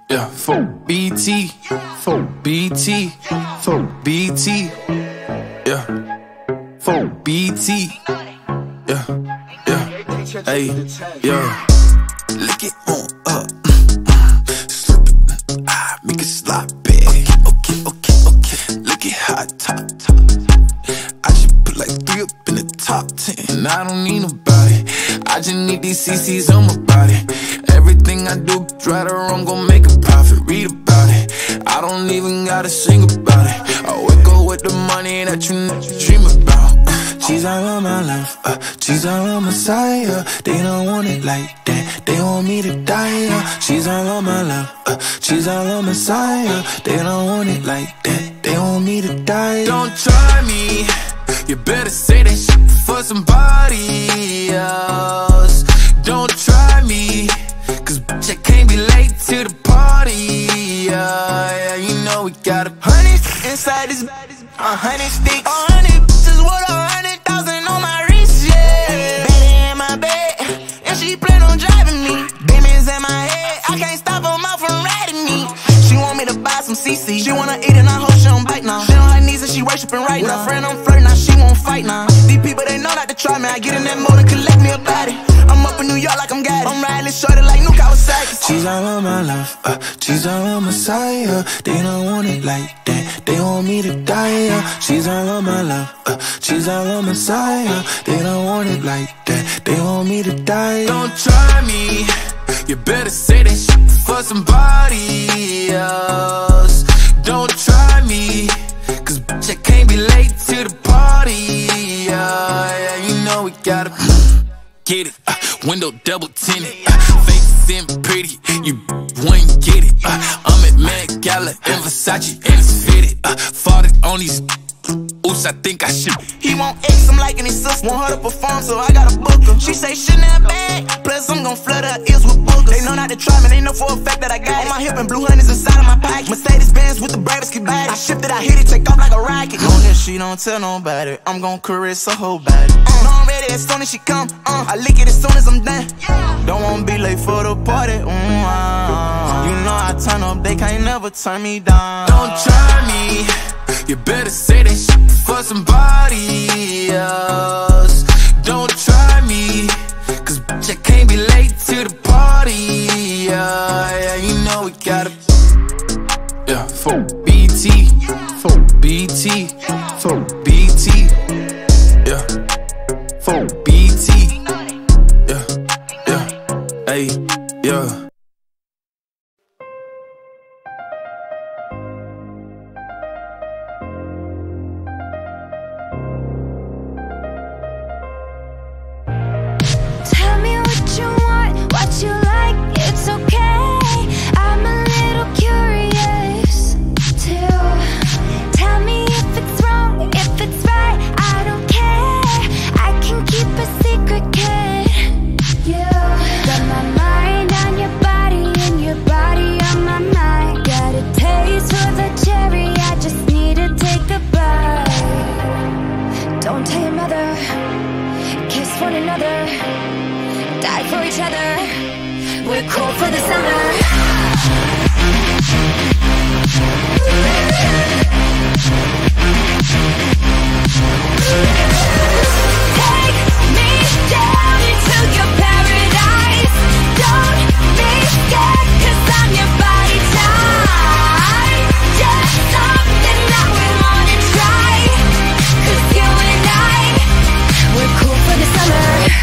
Yeah, for BT, for BT, for BT, yeah, for BT, yeah, yeah, hey, yeah. Lick it on up, slip it, make it sloppy. Okay. Look at how I top. I just put like 3 up in the top 10. I don't need nobody. I just need these CCs on my body. Everything I do, right or wrong, gon' make a profit. Read about it. I don't even gotta sing about it. I wake up with the money that you dream about. She's all on my life, she's all on my side. They don't want it like that, they want me to die. She's all on my life, she's all on my side. They don't want it like that, they want me to die. Don't try me, you better say that shit for somebody else. Don't try me, cause bitch, I can't be late to the party. Yeah, you know we got 100 inside this, 100 sticks, 100 bitches with 100,000 on my wrist, yeah. Baby in my bed, and she plan on driving me. Demons in my head, I can't stop her mouth from riding me. She want me to buy some CC, she wanna eat and I hope she don't bite now. She on her knees and she worshiping right now. Friend, I'm flirting, now she won't fight now. These people, they know not to try me. I get in that mode and collect me a body. I'm up in New York like I'm got it. I'm riding shorty like New Kawasaki. She's all on my life, she's all on my side. They don't want it like that, they want me to die. She's all on my life, she's all on my side. They don't want it like that, they want me to die. Don't try me, you better say that shit for somebody else. Don't try me, cause bitch, I can't be late to the party. Yeah, you know we gotta get it, window double tinted, face in pretty, you wouldn't get it. I'm at Met Gala and Versace and it's fitted. Farted on these, oops, I think I should. He want X, I'm liking his sister. Want her to perform, so I gotta book her. She say she not bad, plus I'm gon' flood her ears with boogers. They know not to try me, they know for a fact that I got it. On my hip and blue honey's inside of my pocket. Mercedes Benz with the bravest kid body. I shipped it, I hit it, take off like a rocket. Long as she don't tell nobody, I'm gon' caress her whole body. No, I'm ready as soon as she come, I lick it as soon as I'm done. Don't wanna be late for the party, You know I turn up, they can't never turn me down. Don't try me, you better say that shit for somebody else. Don't try me, cause bitch, I can't be late to the party. Yeah, you know we gotta, yeah, for BT, for BT, for BT, yeah, for BT, yeah, hey, yeah. What you like, it's okay. I'm a little curious too. Tell me if it's wrong, if it's right, I don't care. I can keep a secret, kid. You got my mind on your body and your body on my mind. Got a taste for the cherry, I just need to take a bite. Don't tell your mother, kiss one another, die for each other. We're cool for the summer. Take me down into your paradise. Don't be scared, cause I'm your body type. Just something that we wanna try, cause you and I, we're cool for the summer.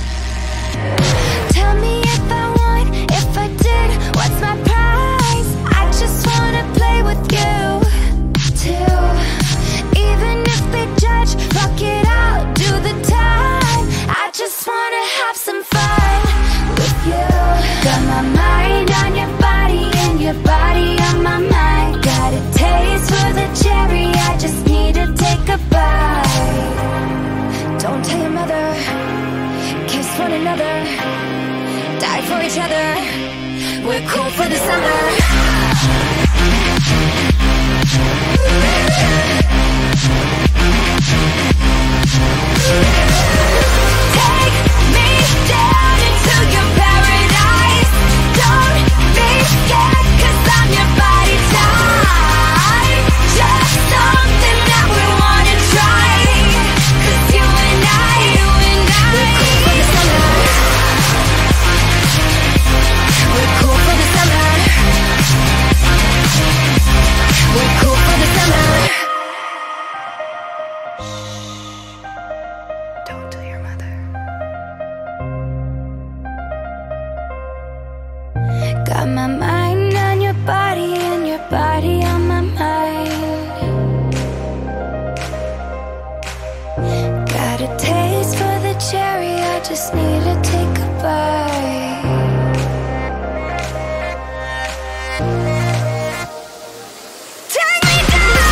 Tell me if I won, if I did, what's my prize? I just wanna play with you too. Even if they judge, rock it out, do the time. I just wanna have some fun with you. Got my mind on your body and your body on my mind. Got a taste for the cherry, I just need to take a bite. Don't tell your mother, kiss one another, die for each other. We're cool for the summer. Take me down into your paradise. Don't be scared, cause Got my mind on your body and your body on my mind. Got a taste for the cherry, I just need to take a bite. Take me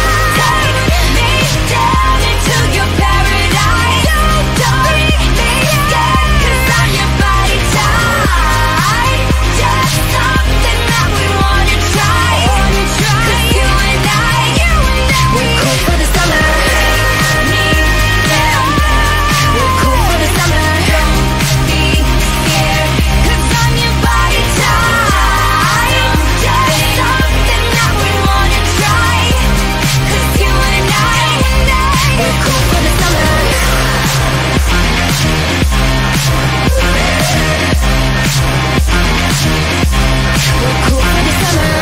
down into your paradise. Don't make me scared, 'cause I'm your body type. Just something that we wanna try. 'Cause you and I, we're cool for the summer. Me, yeah, we're cool for the summer. Don't be scared, 'cause I'm your body type. Just something that we wanna try. 'Cause you and I, we're cool for the summer. We're cool for the summer.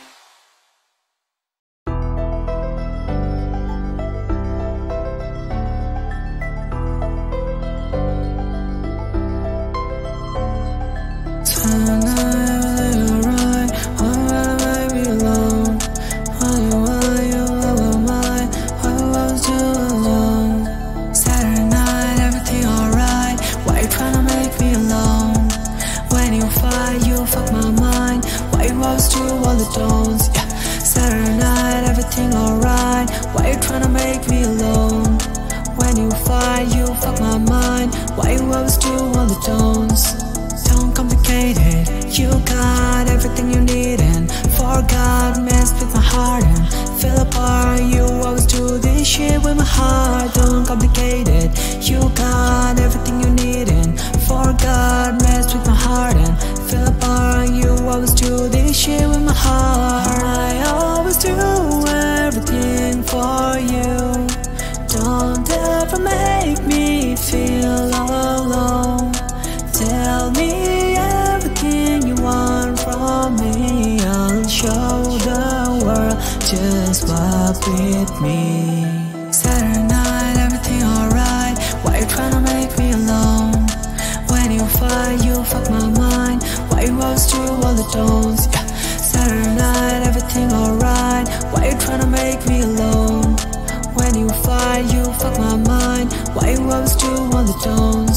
Saturday night, everything alright. Why you tryna make me alone? When you fight, you fuck my mind. Why you always do all the tones? Don't complicate it. You got everything you need and forgot, messed with my heart and fell apart. You always do this shit with my heart. Don't complicate it. You got everything you need and forgot, messed with my heart and fell apart. You always do this shit with my heart. I always do everything for you. Don't ever make me feel alone. Tell me everything you want from me. I'll show the world just walk with me. Saturday night, everything alright. Why you tryna make me alone? When you fight, you fuck my mind. Why you always do all the tones? Saturday night, everything alright. Why you tryna make me alone? When you fight, you fuck my mind. Why you always do all the tones?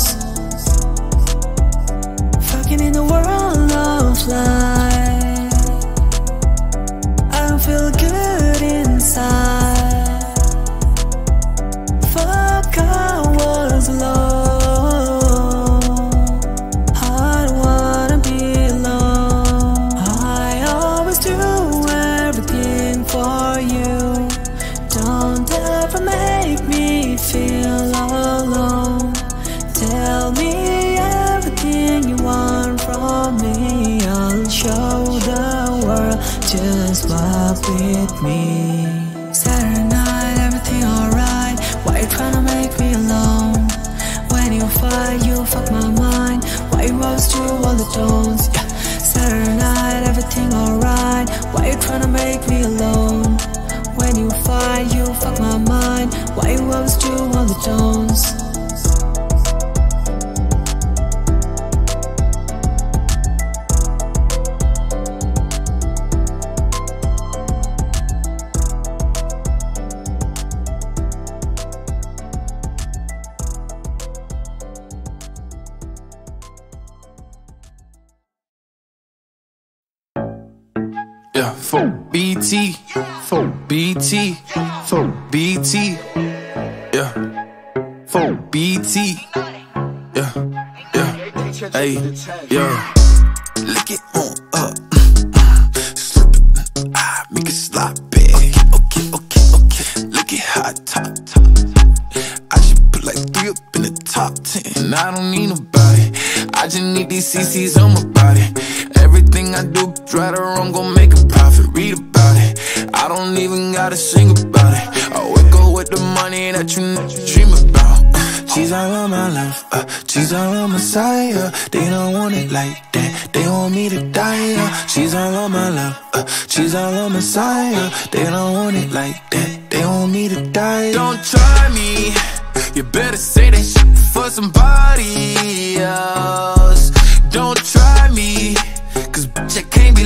Fucking in the world of light, I don't feel good inside. Fuck, I was alone. I don't wanna be alone. I always do everything for you. Don't ever make me feel alone. Tell me everything you want from me. I'll show the world just walk with me. Saturday night, everything alright. Why you tryna make me alone? When you fight, you fuck my mind. Why you always do all the tones? Saturday night, everything alright. Why you tryna make me alone? When you fight, you fuck my mind. Why you always do all the tones? Yeah, for BT, for BT, for BT. Yeah, for BT. Yeah, yeah, hey, yeah. Lick it on up, slip it, make it sloppy. Okay. Look at hot top. I should put like 3 up in the top 10. I don't need nobody. I just need these CCs on my body. Everything I do, right or wrong, gon' make a profit. Read about it. I don't even gotta sing about it. I wake up with the money that you dream about. She's all on my life, she's all on my side. They don't want it like that, they want me to die. She's all on my life, she's all on my side. They don't want it like that, they want me to die. Don't try me, you better say that shit for somebody else. Don't try me, cause bitch, I can't be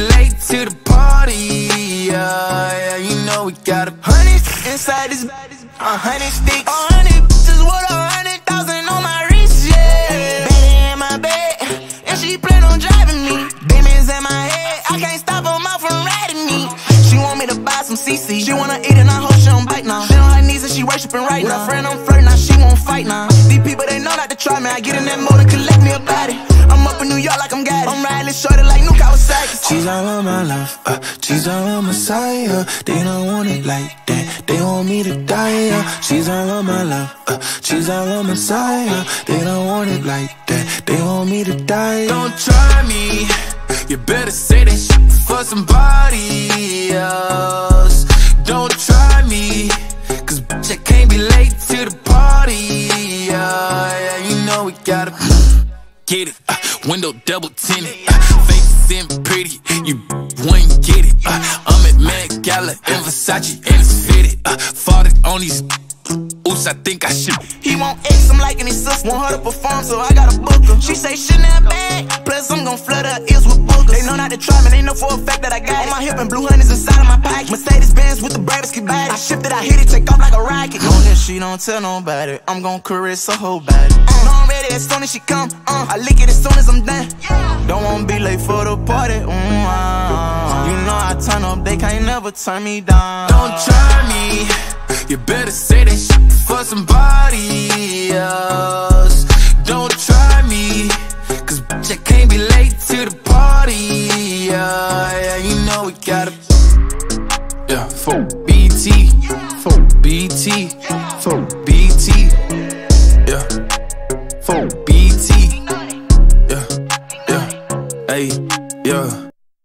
100 sticks, 100 bitches with 100,000 on my wrist, yeah. Baby in my bed, and she plan on driving me. Demons in my head, I can't stop her mouth from riding me. She want me to buy some CC, she wanna eat and I hope she don't bite now. She on her knees and she worshiping right now. Friend, I'm flirting, now she won't fight now. These people, they know not to try me. I get in that mode and collect me a body. I'm up in New York like I'm got it. I'm riding shorty like New Kawasaki. She's all on my life, she's all on my side, they don't want it like that, they want me to die, she's all on my life, she's all on my side, they don't want it like that, they want me to die. Don't try me, you better say that shit for somebody else. Don't try me, cause bitch I can't be late to the party, yeah, you know we gotta get it, window double tinted, face in pretty, you wouldn't get it, I'm at Met Gala and Versace and it's fitted, farted on these oops, I think I should. He want X, I'm liking his sister. Want her to perform, so I gotta book her. She say shit in that bag, plus I'm gon' flood her ears with boogers. They know not to try me, they know for a fact that I got it. On my hip and blue honey's inside of my pocket. Mercedes Benz with the bravest body. I shift it, I hit it, take off like a rocket. Long as she don't tell nobody, I'm gon' caress her whole body. Know I'm ready as soon as she come, I lick it as soon as I'm done. Don't wanna be late for the party, You know I turn up, they can't never turn me down. Don't try me, you better say that shit for somebody else. Don't try me, cause bitch I can't be late to the party, yeah, you know we gotta, yeah, for BT, for BT, for BT, yeah, for BT, yeah, yeah, hey, yeah.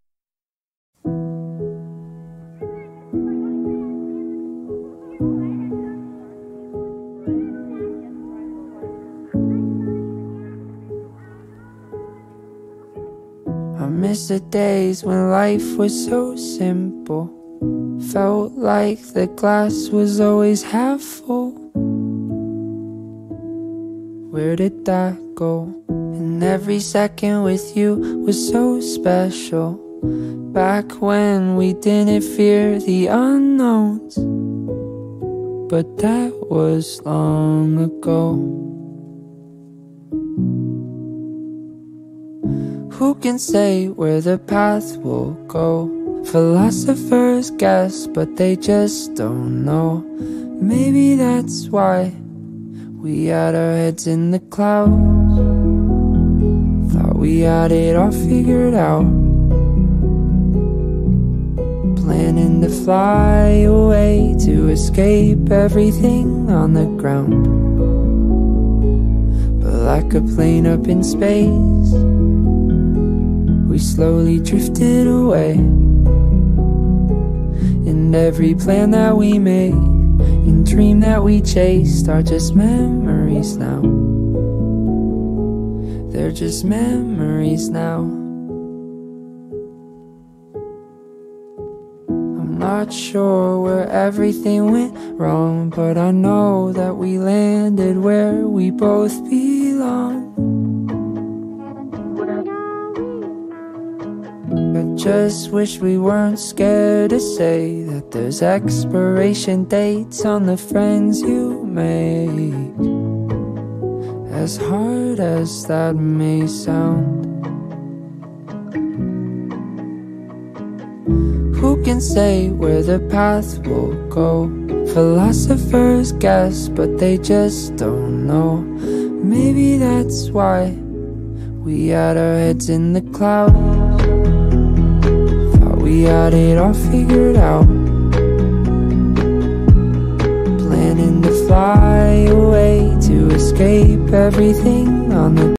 I miss the days when life was so simple. Felt like the glass was always half full. Where did that go? And every second with you was so special. Back when we didn't fear the unknowns. But that was long ago. Who can say where the path will go? Philosophers guess, but they just don't know. Maybe that's why we had our heads in the clouds. Thought we had it all figured out. Planning to fly away to escape everything on the ground. But like a plane up in space, we slowly drifted away. And every plan that we made and dream that we chased are just memories now. They're just memories now. I'm not sure where everything went wrong, but I know that we landed where we both belong. I just wish we weren't scared to say that there's expiration dates on the friends you make. As hard as that may sound, who can say where the path will go? Philosophers guess, but they just don't know. Maybe that's why we had our heads in the clouds. We had it all figured out. Planning to fly away to escape everything on the